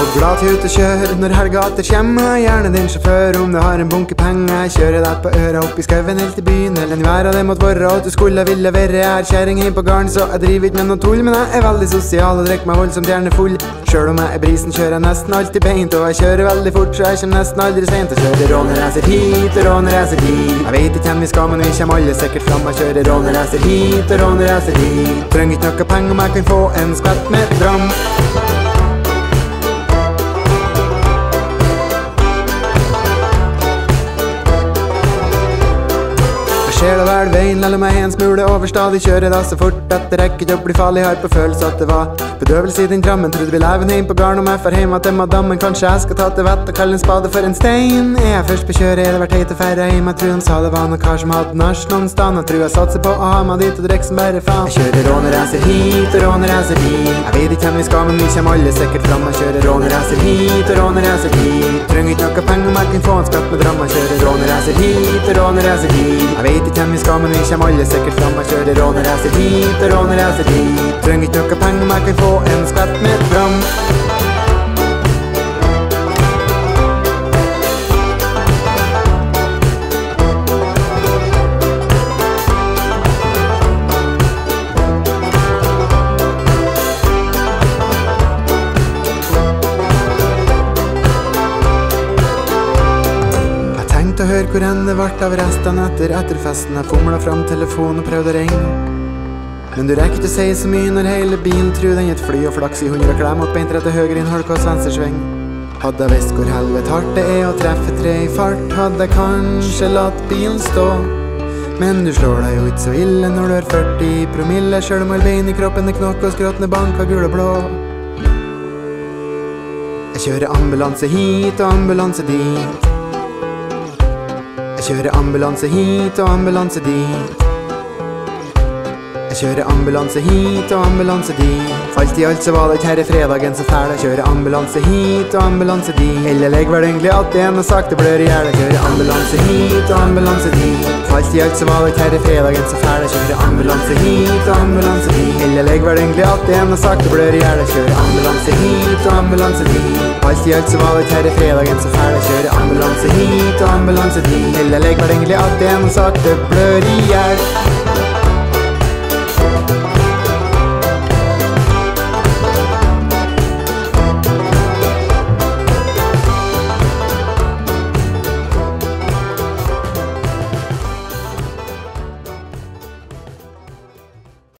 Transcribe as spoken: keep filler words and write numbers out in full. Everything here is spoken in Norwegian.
glad til ut og kjør når helga etter kommer. Gjerne din sjåfør om du har en bunke penger. Kjører deg på øra opp i skauen helt til byen. Eller en verre det måtte være at du skulle ville være. Jeg er kjæring hjem på garden, så jeg driver ikke med noe tull. Men jeg er veldig sosial og drikker meg voldsomt gjerne full. Selv om jeg er brisen kjører jeg nesten alltid beint. Og jeg kjører veldig fort, så jeg kommer nesten aldri sent. Jeg kjører råneracer hit og råneracer dit. Jeg vet ikke hvem vi skal, men vi kommer alle sikkert fram. Jeg kjører råneracer hit og råneracer dit. Trenger ikke noe penger om jeg kan få en skvett med dram. Ser det vel veien, eller meg en smule overstadig. Kjører da så fort at det rekker ikke å bli farlig. Har på følelse at det var bedøvelse i din drammen. Trodde vi leven hjem på garn om jeg får hjem at det madammen. Kanskje jeg skal ta til vett og kalle en spade for en stein. Er jeg først på kjøret, er det vært teit å færre hjem. Jeg tror de sa det var noen kar som hadde nach noen stand. Jeg tror jeg satser på å ha meg dit og drikke som bare faen. Jeg kjører råneracer hit og råneracer dit. Jeg vet ikke hvem vi skal, men vi kommer alle sikkert fram. Jeg kjører råneracer hit og råneracer dit. Trenger ikke noe penger om jeg kan få en skatt med dram. Jeg kjører råneracer hit og råneracer dit. Jeg vet ikke hvem vi skal, men vi kommer alle sikkert fram. Jeg kjører råneracer hit og råneracer dit. Trenger ikke noe penger om jeg kan få en skvett med dram. Å høre hvor enn det vart av restene etter etterfesten. Jeg fomlet fram telefonen og prøvde å ringe, men du rekker ikke å si så mye når hele bilen tror den er et fly. Og flaks i hundre klem mot beint rett til høyre i en holkås venstresving. Hadde jeg visst hvor helvete hardt det er å treffe tre i fart, hadde jeg kanskje latt bilen stå. Men du slår deg jo ikke så ille når du har førti promille, selv om alle bein i kroppen er knokk og skråttene bank av gul og blå. Jeg kjører ambulanse hit og ambulanse dit. Jeg kjører ambulanse hit og ambulanse dit. Jeg kjører ambulanse hit og ambulanse dit. Alt i alt så var det ikke her i fredagen så fæl. Jeg kjører ambulanse hit og ambulanse dit. Eller legg vel egentlig at det ene sakte blør i hjel. Jeg kjører ambulanse hit og ambulanse dit. Alt i alt så var det ikke her i fredagen så fæl. Jeg kjører ambulanse hit og ambulanse dit. Eller legg vel egentlig at det ene sakte blør i hjel. Jeg kjører ambulanse hit og ambulanse dit. Alt i alt så var det ikke her i fredagen så fæl. Jeg kjører ambulanse hit og ambulanse dit. Eller legg vel egentlig at det ene sakte blør i hjel.